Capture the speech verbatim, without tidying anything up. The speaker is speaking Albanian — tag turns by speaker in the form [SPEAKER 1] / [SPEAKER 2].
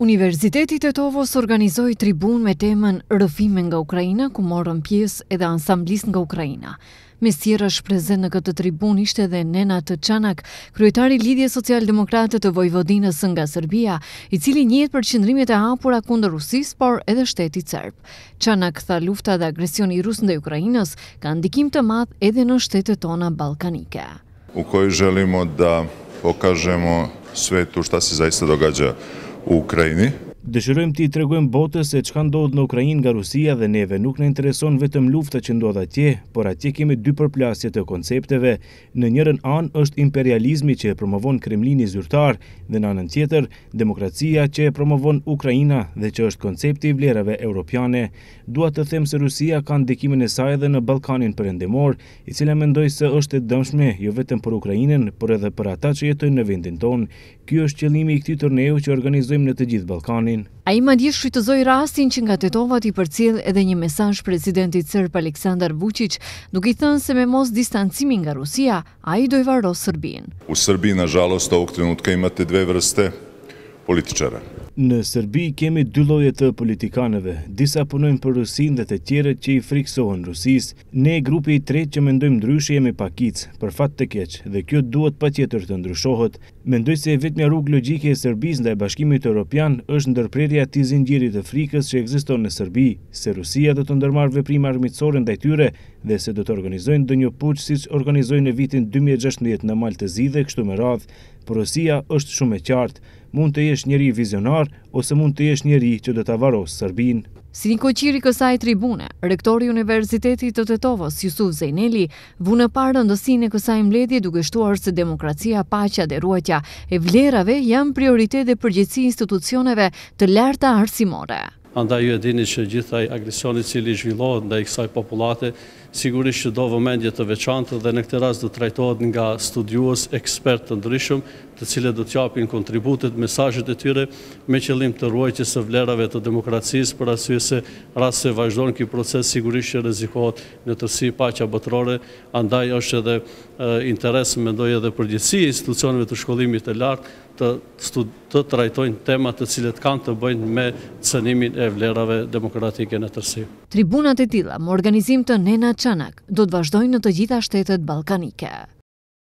[SPEAKER 1] Universiteti Tetovos organizoi tribun me temën Rrëfime nga Ukraina, ku morën pjesë edhe ansamblist nga Ukraina. Mes tjerash prezent në këtë tribun ishte edhe Nenad Çanak, kryetari i Lidhjes Social-Demokrate të Vojvodinës nga Serbia, i cili njihet për qëndrimet e hapura kundër Rusisë, por edhe shtetit serb. Çanak tha lufta dhe agresioni rus ndaj Ukrainës ka ndikim të madh edhe në shtetet tona ballkanike.
[SPEAKER 2] U kojoj želimo da pokažemo svetu šta se zaista događa u Ukrajini.
[SPEAKER 3] Dëshirojmë t'i tregojmë botës se çka ndodh në Ukrainë nga Rusia dhe neve nuk na intereson vetëm lufta që ndodh atje, por atje kemi dy përplasje të koncepteve. Në njërin anë është imperializmi që e promovon Kremlini zyrtar dhe në anën tjetër demokracia që e promovon Ukraina dhe që është koncepti i vlerave europiane. Dua të them se Rusia ka ndikimin e saj edhe në Ballkanin Perëndimor, i cila mendoj se është e dëmshme jo vetëm për Ukrainën, por edhe për ata që jetojnë në vendin tonë. Ky është qëllimi i këtij turneu që organizojmë në të gjithë Ballkanin.
[SPEAKER 1] Ai madje shfrytëzoi rastin që nga Tetovat i përcjell edhe një mesazh presidentit serb Aleksandar Vučić, duke i thënë se me mos distancimin nga Rusia, ai do i varos Serbinë.
[SPEAKER 2] U Srbiji, nažalost, ovog trenutka imate dve vrste političara.
[SPEAKER 3] Në Serbi kemi dy lloje të politikanëve, disa punojnë për Rusinë dhe të tjerët që i friksohen Rusisë. Ne, grupi i tretë që mendojmë ndryshe, jemi pakic, për fat të keq, dhe kjo duhet patjetër të ndryshohet. Mendoj se vetmja rrugë logjike e Serbisë ndaj Bashkimit Evropian është ndërprerja e atij zinxhiri të frikës që ekziston në Serbi, se Rusia do të ndërmarrë veprime armiqësore ndaj tyre dhe se do të organizojnë ndonjë puç siç organizoi në vitin dy mijë e gjashtëdhjetë në Maltezi dhe kështu me radhë. Por Rusia është shumë e qartë, mund të jesh njeri vizionar ose mund të jesh njeri që do ta varros Serbinë.
[SPEAKER 1] Si një koqiri kësaj tribune, rektori i Universitetit të Tetovës, Jusuf Zejneli, vu në parë rëndësinë e kësaj mbledhje duke shtuar se demokracia, paqja dhe ruajtja e vlerave janë prioritet dhe përgjegjësi institucioneve të larta arsimore.
[SPEAKER 4] Andaj ju e dini që gjithaj agresioni cili zhvillohet ndaj kësaj popullate, sigurisht që do vëmendje të veçantë dhe në këtë rast do trajtohet nga studiues, ekspert të ndryshëm, të cilët do t'japin kontributet, mesazhet e tyre me qëllim të ruajtjes së vlerave të demokracisë, për arsye se rast se vazhdon ky proces sigurisht që rrezikohet në tërësi paqja botërore, andaj është edhe e, interes mendoj edhe përgjithësi institucioneve të shkollimit të lartë të, të trajtojnë temat të cilët kanë të bëjnë me cënimin e vlerave demokratike në tërësi.
[SPEAKER 1] Tribunat e tilla me organizim të Nenad Çanak do të vazhdojnë në të gjitha shtetet ballkanike.